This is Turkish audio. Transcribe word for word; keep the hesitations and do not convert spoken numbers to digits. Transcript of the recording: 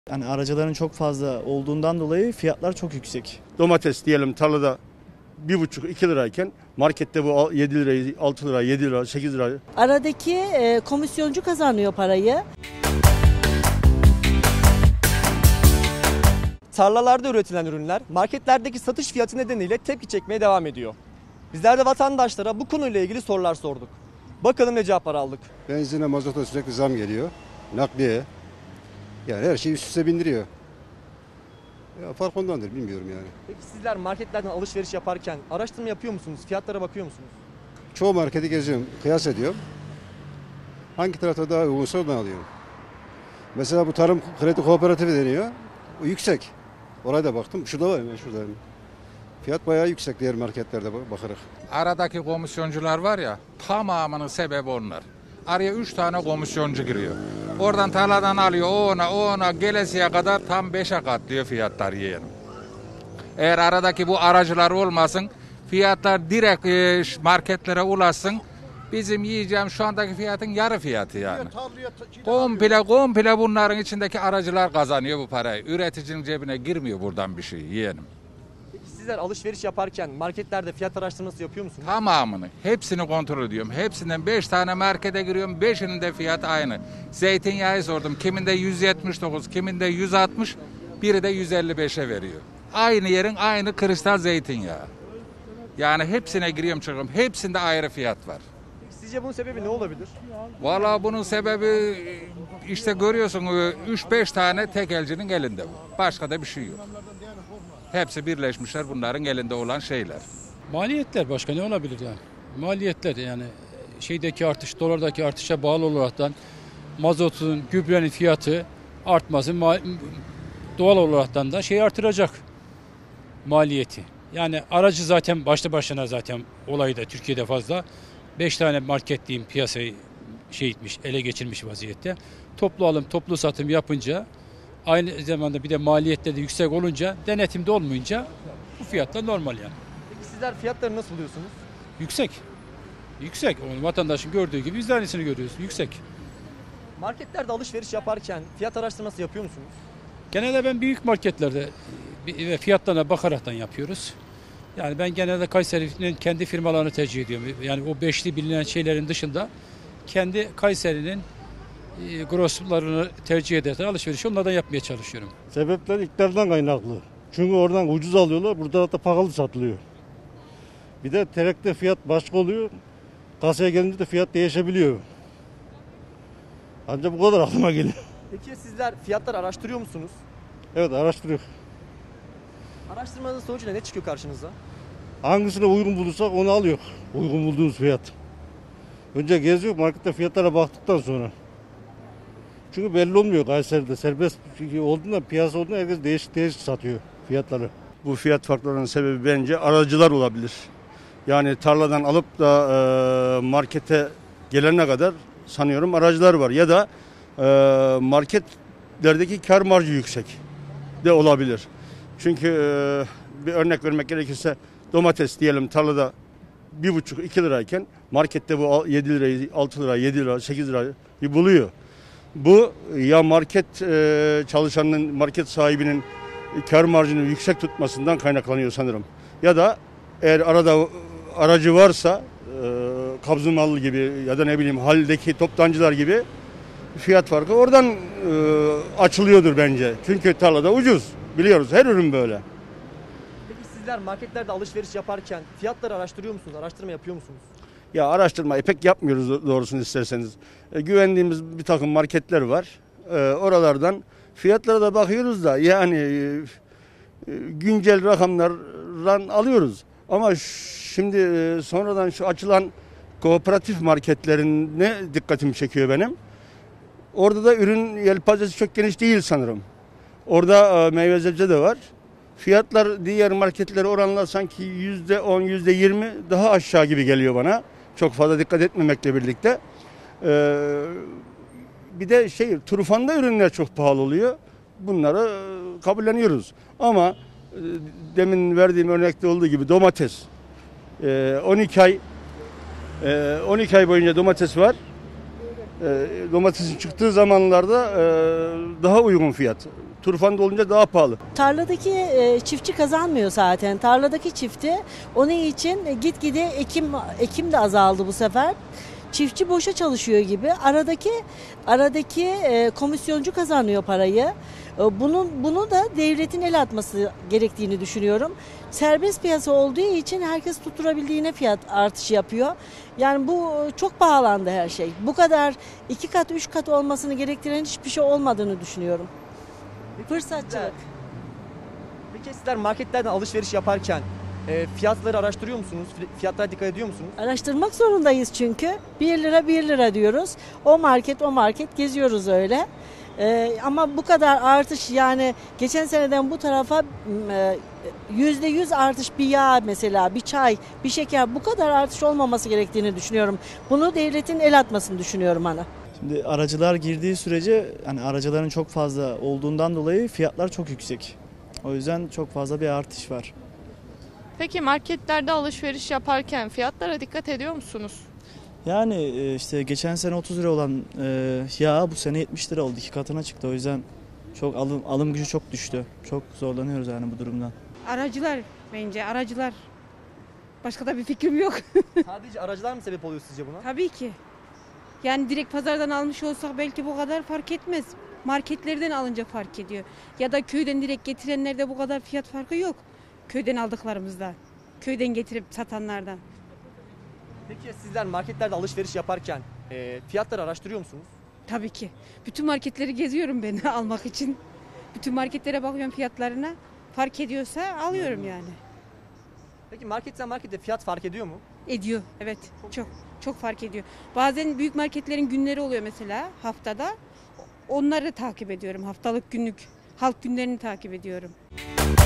Yani aracıların çok fazla olduğundan dolayı fiyatlar çok yüksek. Domates diyelim tarlada bir buçuk iki lirayken markette bu yedi lirayı, altı lira, yedi lira, sekiz lira. Aradaki e, komisyoncu kazanıyor parayı. Tarlalarda üretilen ürünler marketlerdeki satış fiyatı nedeniyle tepki çekmeye devam ediyor. Bizler de vatandaşlara bu konuyla ilgili sorular sorduk. Bakalım ne cevaplar aldık. Benzine, mazota sürekli zam geliyor. Nakliye. Yani her şeyi üst üste bindiriyor. Ya fark ondandır, bilmiyorum yani. Peki sizler marketlerden alışveriş yaparken araştırma yapıyor musunuz? Fiyatlara bakıyor musunuz? Çoğu marketi geziyorum, kıyas ediyorum. Hangi tarafta daha uygunsa oradan alıyorum. Mesela bu tarım kredi kooperatifi deniyor. O yüksek. Oraya da baktım. Şurada var hemen şurada. Fiyat bayağı yüksek diğer marketlerde bakarak. Aradaki komisyoncular var ya, tamamının sebebi onlar. Araya üç tane komisyoncu giriyor. Oradan tarladan alıyor, o ona, o ona, gelesiye kadar tam beşe katlıyor fiyatlar yeğenim. Eğer aradaki bu aracılar olmasın, fiyatlar direkt marketlere ulaşsın, bizim yiyeceğim şu andaki fiyatın yarı fiyatı yani. Komple komple bunların içindeki aracılar kazanıyor bu parayı. Üreticinin cebine girmiyor buradan bir şey yeğenim. Peki sizler alışveriş yaparken marketlerde fiyat araştırması yapıyor musunuz? Tamamını, hepsini kontrol ediyorum. Hepsinden beş tane markete giriyorum, beşinin de fiyatı aynı. Zeytinyağı sordum, kiminde yüz yetmiş dokuz, kiminde yüz altmış, biri de yüz elli beşe veriyor. Aynı yerin aynı kristal zeytinyağı. Yani hepsine giriyorum çıkıyorum, hepsinde ayrı fiyat var. Peki sizce bunun sebebi ne olabilir? Vallahi bunun sebebi işte görüyorsun üç beş tane tekelcinin elinde bu. Başka da bir şey yok. Hepsi birleşmişler bunların elinde olan şeyler. Maliyetler başka ne olabilir yani? Maliyetler yani şeydeki artış, dolardaki artışa bağlı olaraktan mazotun, gübrenin fiyatı artması doğal olaraktan da şey artıracak maliyeti. Yani aracı zaten başlı başına zaten olayı da Türkiye'de fazla. beş tane market diyeyim piyasayı şey etmiş, ele geçirmiş vaziyette. Toplu alım, toplu satım yapınca aynı zamanda bir de maliyetleri de yüksek olunca, denetimde olmayınca bu fiyatlar normal yani. Peki sizler fiyatları nasıl buluyorsunuz? Yüksek. Yüksek. O vatandaşın gördüğü gibi biz de aynısını görüyoruz. Yüksek. Marketlerde alışveriş yaparken fiyat araştırması yapıyor musunuz? Genelde ben büyük marketlerde ve fiyatlarına bakaraktan yapıyoruz. Yani ben genelde Kayseri'nin kendi firmalarını tercih ediyorum. Yani o beşli bilinen şeylerin dışında kendi Kayseri'nin e, grosslarını tercih ederek alışveriş onlardan yapmaya çalışıyorum. Sebepler iktidardan kaynaklı. Çünkü oradan ucuz alıyorlar, burada da pahalı satılıyor. Bir de terekte fiyat başka oluyor. Kasaya gelince de fiyat değişebiliyor. Ancak bu kadar aklıma geliyor. Peki sizler fiyatları araştırıyor musunuz? Evet, araştırıyoruz. Araştırmanın sonucunda ne çıkıyor karşınıza? Hangisine uygun bulursak onu alıyor. Uygun bulduğumuz fiyat. Önce geziyor markette fiyatlara baktıktan sonra. Çünkü belli olmuyor Kayseri'de. Serbest olduğunda, piyasa olduğunda herkes değişik değişik satıyor fiyatları. Bu fiyat farklarının sebebi bence aracılar olabilir. Yani tarladan alıp da e, markete gelene kadar sanıyorum aracılar var. Ya da e, marketlerdeki kar marjı yüksek de olabilir. Çünkü e, bir örnek vermek gerekirse domates diyelim tarlada bir buçuk iki lirayken markette bu yedi lirayı, altı lira, yedi lira, sekiz lira bir buluyor. Bu ya market e, çalışanının, market sahibinin kar marjını yüksek tutmasından kaynaklanıyor sanırım. Ya da eğer arada aracı varsa e, Kabzımallı gibi ya da ne bileyim haldeki toptancılar gibi fiyat farkı oradan e, açılıyordur bence. Çünkü tarlada ucuz. Biliyoruz her ürün böyle. Peki sizler marketlerde alışveriş yaparken fiyatları araştırıyor musunuz? Araştırma yapıyor musunuz? Ya araştırmayı pek yapmıyoruz doğrusunu isterseniz. E, güvendiğimiz bir takım marketler var. E, oralardan fiyatlara da bakıyoruz da yani e, güncel rakamlardan alıyoruz. Ama şimdi e, sonradan şu açılan kooperatif marketlerine dikkatimi çekiyor benim. Orada da ürün yelpazesi çok geniş değil sanırım. Orada e, meyve sebze de var. Fiyatlar diğer marketlere oranla sanki yüzde on, yüzde yirmi daha aşağı gibi geliyor bana. Çok fazla dikkat etmemekle birlikte. Ee, bir de şey, turfanda ürünler çok pahalı oluyor. Bunları e, kabulleniyoruz. Ama e, demin verdiğim örnekte olduğu gibi domates. E, on iki ay e, on iki ay boyunca domates var. E, domatesin çıktığı zamanlarda e, daha uygun fiyat. Turfanda olunca daha pahalı. Tarladaki e, çiftçi kazanmıyor zaten. Tarladaki çifti onun için e, gitgide ekim ekim de azaldı bu sefer. Çiftçi boşa çalışıyor gibi. Aradaki aradaki e, komisyoncu kazanıyor parayı. E, bunun bunu da devletin el atması gerektiğini düşünüyorum. Serbest piyasa olduğu için herkes tutturabildiğine fiyat artışı yapıyor. Yani bu çok pahalandı her şey. Bu kadar iki kat üç kat olmasını gerektiren hiçbir şey olmadığını düşünüyorum. Fırsatçılık. Peki sizler marketlerden alışveriş yaparken e, fiyatları araştırıyor musunuz? Fiyatlara dikkat ediyor musunuz? Araştırmak zorundayız çünkü. bir lira bir lira diyoruz. O market o market geziyoruz öyle. Ee, ama bu kadar artış, yani geçen seneden bu tarafa e, yüzde yüz artış bir yağ mesela, bir çay, bir şeker, bu kadar artış olmaması gerektiğini düşünüyorum. Bunu devletin el atmasını düşünüyorum ana. Şimdi aracılar girdiği sürece, hani aracıların çok fazla olduğundan dolayı fiyatlar çok yüksek. O yüzden çok fazla bir artış var. Peki marketlerde alışveriş yaparken fiyatlara dikkat ediyor musunuz? Yani e, işte geçen sene otuz lira olan e, yağ bu sene yetmiş lira oldu. İki katına çıktı. O yüzden çok alım, alım gücü çok düştü. Çok zorlanıyoruz yani bu durumdan. Aracılar bence aracılar. Başka da bir fikrim yok. Sadece aracılar mı sebep oluyor sizce buna? Tabii ki. Yani direkt pazardan almış olsak belki bu kadar fark etmez. Marketlerden alınca fark ediyor. Ya da köyden direkt getirenlerde bu kadar fiyat farkı yok. Köyden aldıklarımızda. Köyden getirip satanlardan. Peki sizler marketlerde alışveriş yaparken e, fiyatları araştırıyor musunuz? Tabii ki. Bütün marketleri geziyorum ben almak için. Bütün marketlere bakıyorum fiyatlarına. Fark ediyorsa alıyorum yani. Peki marketten markette fiyat fark ediyor mu? Ediyor, evet. Çok çok fark ediyor. Bazen büyük marketlerin günleri oluyor mesela haftada. Onları takip ediyorum. Haftalık, günlük halk günlerini takip ediyorum.